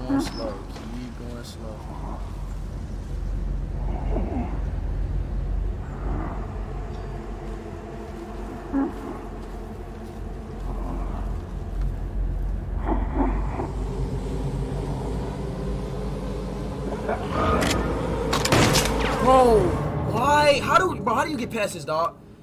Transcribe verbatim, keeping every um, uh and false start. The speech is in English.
going slow. Keep going slow. Bro, why? How do bro? How do you get past this, dog?